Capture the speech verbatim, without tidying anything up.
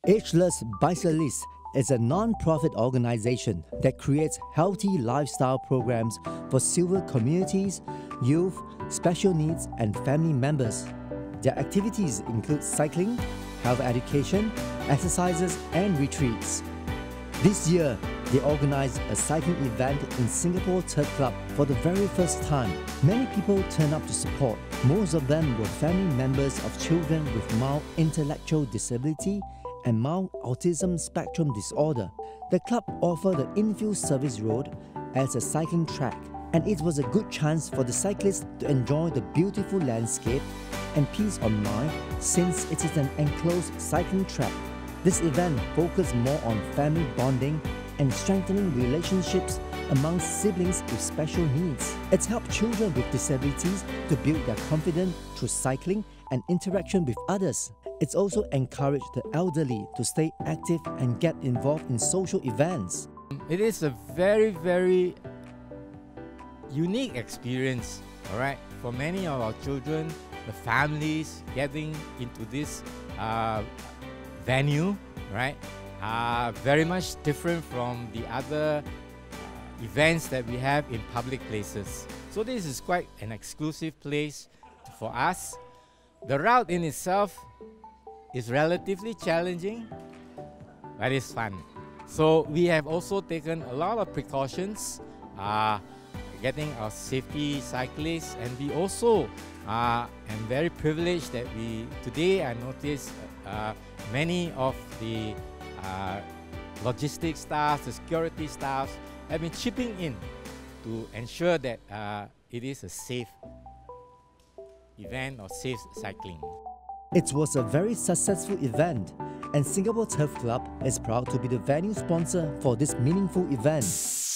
Ageless Bicyclists is a non-profit organization that creates healthy lifestyle programs for silver communities, youth, special needs, and family members. Their activities include cycling, health education, exercises, and retreats. This year, they organized a cycling event in Singapore Turf Club for the very first time. Many people turned up to support. Most of them were family members of children with mild intellectual disability and mild autism spectrum disorder. The club offered the infield service road as a cycling track, and it was a good chance for the cyclists to enjoy the beautiful landscape and peace of mind since it is an enclosed cycling track. This event focused more on family bonding and strengthening relationships among siblings with special needs. It's helped children with disabilities to build their confidence through cycling and interaction with others. It's also encouraged the elderly to stay active and get involved in social events. It is a very, very unique experience, all right, for many of our children, the families getting into this uh, venue, right, are very much different from the other uh, events that we have in public places. So this is quite an exclusive place for us. The route in itself is relatively challenging, but it's fun. So we have also taken a lot of precautions, uh, getting our safety cyclists, and we also uh, am very privileged that we today I noticed uh, many of the uh, logistics staff, the security staff have been chipping in to ensure that uh, it is a safe event or safe cycling. It was a very successful event, and Singapore Turf Club is proud to be the venue sponsor for this meaningful event.